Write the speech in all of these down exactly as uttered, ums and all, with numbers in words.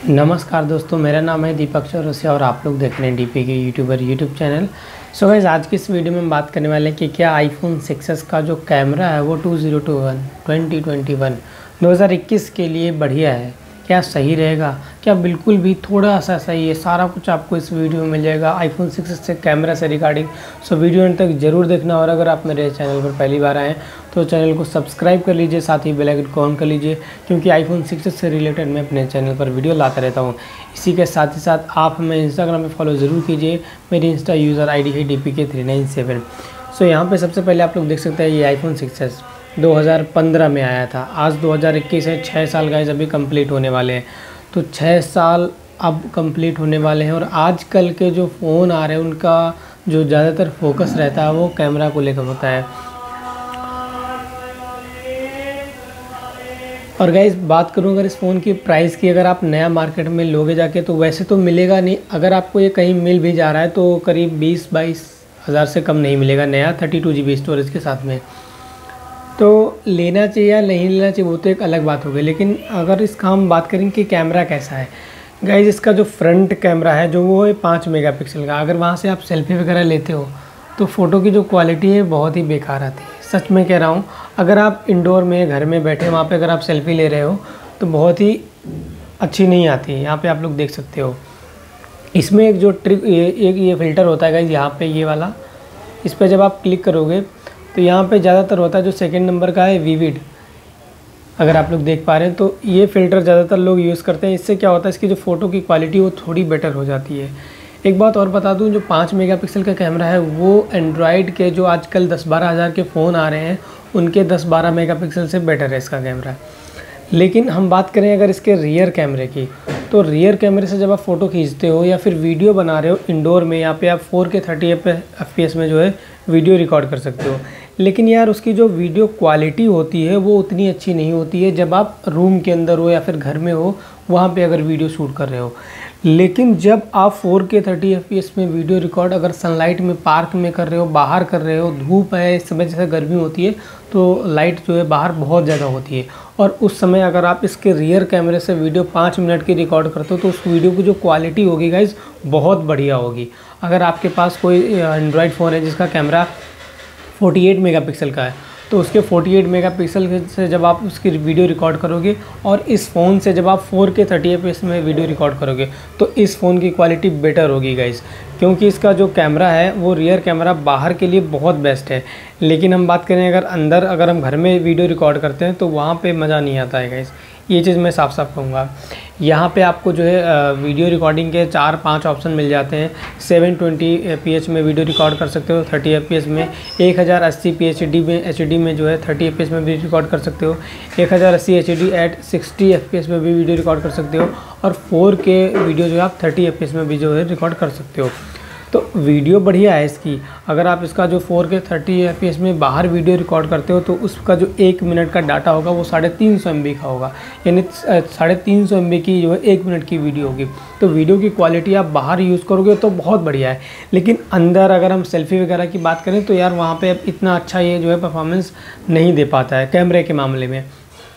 नमस्कार दोस्तों, मेरा नाम है दीपक चौरसिया और आप लोग देख रहे हैं D P YouTuber YouTube channel. So guys, आज की इस वीडियो में हम बात करने वाले हैं कि क्या आईफोन सिक्स एस का जो कैमरा है वो two zero two one twenty twenty one दो हज़ार इक्कीस के लिए बढ़िया है, क्या सही रहेगा, क्या बिल्कुल भी थोड़ा सा सही है। सारा कुछ आपको इस वीडियो में मिल जाएगा आईफोन सिक्स एस से कैमरा से रिगार्डिंग। सो वीडियो अंत तक जरूर देखना। और अगर आप मेरे चैनल पर पहली बार आएँ तो चैनल को सब्सक्राइब कर लीजिए, साथ ही बेल आइकन को ऑन कर लीजिए, क्योंकि आईफोन सिक्स एस से रिलेटेड मैं अपने चैनल पर वीडियो लाता रहता हूँ। इसी के साथ ही साथ आप हमें इंस्टाग्राम पे फॉलो ज़रूर कीजिए। मेरी इंस्टा यूज़र आईडी है D P K three nine seven. So यहाँ पे सबसे पहले आप लोग देख सकते हैं ये आईफोन सिक्स एस दो हज़ार पंद्रह में आया था। आज दो हज़ार इक्कीस है, छः साल गाइस अभी कंप्लीट होने वाले हैं। तो छः साल अब कंप्लीट होने वाले हैं और आजकल के जो फ़ोन आ रहे हैं उनका जो ज़्यादातर फोकस रहता है वो कैमरा को लेकर होता है। और गाइस बात करूं अगर इस फ़ोन की प्राइस की, अगर आप नया मार्केट में लोगे जाके तो वैसे तो मिलेगा नहीं। अगर आपको ये कहीं मिल भी जा रहा है तो करीब बीस बाईस हज़ार से कम नहीं मिलेगा नया thirty two G B storage के साथ में। तो लेना चाहिए या नहीं लेना चाहिए वो तो एक अलग बात हो गई। लेकिन अगर इसका हम बात करें कि कैमरा कैसा है गाइस, इसका जो फ्रंट कैमरा है जो वो है पाँच मेगापिक्सल का। अगर वहाँ से आप सेल्फी वगैरह लेते हो तो फ़ोटो की जो क्वालिटी है बहुत ही बेकार आती है, सच में कह रहा हूँ। अगर आप इंडोर में घर में बैठे वहाँ पे अगर आप सेल्फ़ी ले रहे हो तो बहुत ही अच्छी नहीं आती है। यहाँ पे आप लोग देख सकते हो इसमें एक जो ट्रिक ये एक ये फ़िल्टर होता है गाइस, यहाँ पे ये वाला, इस पर जब आप क्लिक करोगे तो यहाँ पे ज़्यादातर होता है जो सेकंड नंबर का है विविड। अगर आप लोग देख पा रहे हैं तो ये फ़िल्टर ज़्यादातर लोग यूज़ करते हैं। इससे क्या होता है, इसकी जो फ़ोटो की क्वालिटी वो थोड़ी बेटर हो जाती है। एक बात और बता दूं, जो पाँच मेगापिक्सल का कैमरा है वो एंड्रॉयड के जो आजकल दस बारह हज़ार के फ़ोन आ रहे हैं उनके दस बारह मेगापिक्सल से बेटर है इसका कैमरा। लेकिन हम बात करें अगर इसके रियर कैमरे की, तो रियर कैमरे से जब आप फ़ोटो खींचते हो या फिर वीडियो बना रहे हो इंडोर में, यहाँ पे आप four K thirty F P S में जो है वीडियो रिकॉर्ड कर सकते हो। लेकिन यार उसकी जो वीडियो क्वालिटी होती है वो उतनी अच्छी नहीं होती है जब आप रूम के अंदर हो या फिर घर में हो, वहाँ पे अगर वीडियो शूट कर रहे हो। लेकिन जब आप four K thirty F P S में वीडियो रिकॉर्ड अगर सनलाइट में पार्क में कर रहे हो, बाहर कर रहे हो, धूप है, इस समय जैसे गर्मी होती है तो लाइट जो है बाहर बहुत ज़्यादा होती है, और उस समय अगर आप इसके रियर कैमरे से वीडियो पाँच मिनट की रिकॉर्ड करते हो तो उस वीडियो की जो क्वालिटी होगी गाइस बहुत बढ़िया होगी। अगर आपके पास कोई एंड्रॉयड फ़ोन है जिसका कैमरा अड़तालीस मेगापिक्सल का है तो उसके अड़तालीस मेगापिक्सल से जब आप उसकी वीडियो रिकॉर्ड करोगे और इस फ़ोन से जब आप four K thirty F P S में वीडियो रिकॉर्ड करोगे तो इस फ़ोन की क्वालिटी बेटर होगी गाइस, क्योंकि इसका जो कैमरा है वो रियर कैमरा बाहर के लिए बहुत बेस्ट है। लेकिन हम बात करें अगर अंदर अगर हम घर में वीडियो रिकॉर्ड करते हैं तो वहाँ पे मज़ा नहीं आता है गाइस, ये चीज़ मैं साफ साफ कहूँगा। यहाँ पे आपको जो है वीडियो रिकॉर्डिंग के चार पांच ऑप्शन मिल जाते हैं। सेवन ट्वेंटी पी एच में वीडियो रिकॉर्ड कर सकते हो, थर्टी एफ पी एस में, एक हज़ार अस्सी पी एच डी में एच डी में जो है थर्टी एफ पी एस में भी रिकॉर्ड कर सकते हो, एक हज़ार अस्सी H D at sixty F P S में भी वीडियो रिकॉर्ड कर सकते हो, और फोर के वीडियो जो है आप थर्टी एफ पी एस में भी जो है रिकॉर्ड कर सकते हो। तो वीडियो बढ़िया है इसकी। अगर आप इसका जो four K thirty F P S में बाहर वीडियो रिकॉर्ड करते हो तो उसका जो एक मिनट का डाटा होगा वो साढ़े तीन सौ एम बी का होगा, यानी साढ़े तीन सौ एम बी की जो है एक मिनट की वीडियो होगी। तो वीडियो की क्वालिटी आप बाहर यूज़ करोगे तो बहुत बढ़िया है। लेकिन अंदर अगर हम सेल्फ़ी वगैरह की बात करें तो यार वहाँ पर इतना अच्छा ये जो है परफॉर्मेंस नहीं दे पाता है कैमरे के मामले में।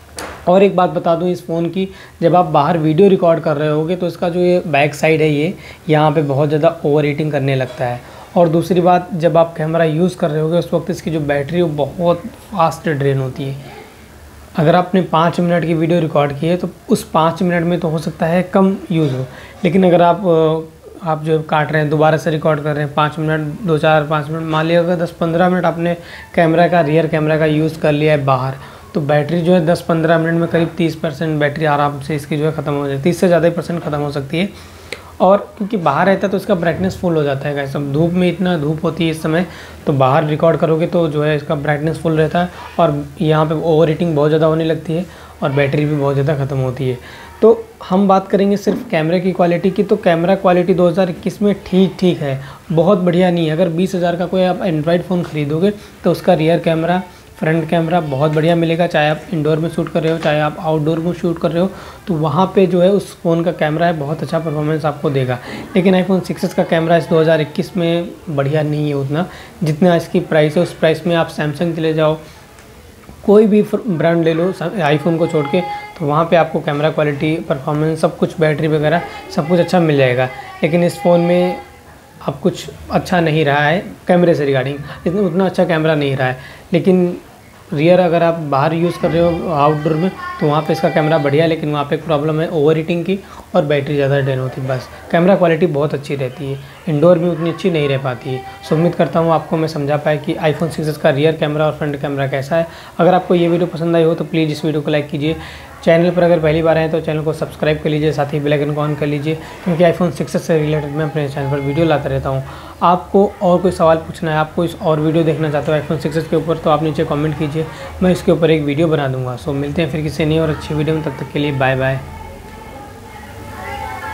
और एक बात बता दूं इस फ़ोन की, जब आप बाहर वीडियो रिकॉर्ड कर रहे होगे तो इसका जो ये बैक साइड है ये यहाँ पे बहुत ज़्यादा ओवर हीटिंग करने लगता है। और दूसरी बात, जब आप कैमरा यूज़ कर रहे होगे उस वक्त इसकी जो बैटरी वो बहुत फास्ट ड्रेन होती है। अगर आपने पाँच मिनट की वीडियो रिकॉर्ड की है तो उस पाँच मिनट में तो हो सकता है कम यूज़ हो, लेकिन अगर आप आप जो काट रहे हैं दोबारा से रिकॉर्ड कर रहे हैं पाँच मिनट दो चार पाँच मिनट, मान लिया अगर दस पंद्रह मिनट आपने कैमरा का रियर कैमरा का यूज़ कर लिया है बाहर, तो बैटरी जो है दस पंद्रह मिनट में करीब तीस परसेंट बैटरी आराम से इसकी जो है ख़त्म हो जाती है, तीस से ज़्यादा ही परसेंट ख़त्म हो सकती है। और क्योंकि बाहर रहता है तो इसका ब्राइटनेस फुल हो जाता है गाइस। सब धूप में इतना धूप होती है इस समय, तो बाहर रिकॉर्ड करोगे तो जो है इसका ब्राइटनेस फुल रहता है और यहाँ पे ओवर हीटिंग बहुत ज़्यादा होने लगती है और बैटरी भी बहुत ज़्यादा ख़त्म होती है। तो हम बात करेंगे सिर्फ कैमरे की क्वालिटी की, तो कैमरा क्वालिटी दो हज़ार इक्कीस में ठीक ठीक है, बहुत बढ़िया नहीं है। अगर बीस हज़ार का कोई आप एंड्रॉयड फ़ोन ख़रीदोगे तो उसका रियर कैमरा फ्रंट कैमरा बहुत बढ़िया मिलेगा, चाहे आप इंडोर में शूट कर रहे हो चाहे आप आउटडोर में शूट कर रहे हो, तो वहाँ पे जो है उस फ़ोन का कैमरा है बहुत अच्छा परफॉर्मेंस आपको देगा। लेकिन आईफोन सिक्स एस का कैमरा इस दो हज़ार इक्कीस में बढ़िया नहीं है उतना जितना इसकी प्राइस है। उस प्राइस में आप सैमसंग चले जाओ, कोई भी ब्रांड ले लो आईफोन को छोड़ के, तो वहाँ पे आपको कैमरा क्वालिटी, परफॉर्मेंस, सब कुछ, बैटरी वगैरह सब कुछ अच्छा मिल जाएगा। लेकिन इस फ़ोन में अब कुछ अच्छा नहीं रहा है कैमरे से रिगार्डिंग, इतना उतना अच्छा कैमरा नहीं रहा है। लेकिन रियर अगर आप बाहर यूज़ कर रहे हो आउटडोर में तो वहाँ पे इसका कैमरा बढ़िया है, लेकिन वहाँ पे एक प्रॉब्लम है ओवर हीटिंग की और बैटरी ज़्यादा ड्रेन होती है। बस कैमरा क्वालिटी बहुत अच्छी रहती है, इंडोर में उतनी अच्छी नहीं रह पाती है। सो उम्मीद करता हूँ आपको मैं समझा पाया कि आईफोन सिक्स एस का रियर कैमरा और फ्रंट कैमरा कैसा है। अगर आपको ये वीडियो पसंद आई हो तो प्लीज़ इस वीडियो को लाइक कीजिए। चैनल पर अगर पहली बार आए तो चैनल को सब्सक्राइब कर लीजिए, साथ ही बेल आइकन को ऑन कर लीजिए, क्योंकि आईफोन सिक्स एस से रिलेटेड मैं अपने चैनल पर वीडियो लाता रहता हूँ। आपको और कोई सवाल पूछना है, आपको इस और वीडियो देखना चाहते हो आईफोन सिक्स एस के ऊपर, तो आप नीचे कमेंट कीजिए, मैं इसके ऊपर एक वीडियो बना दूंगा। सो मिलते हैं फिर किसी नई और अच्छी वीडियो में, तब तक के लिए बाय बाय।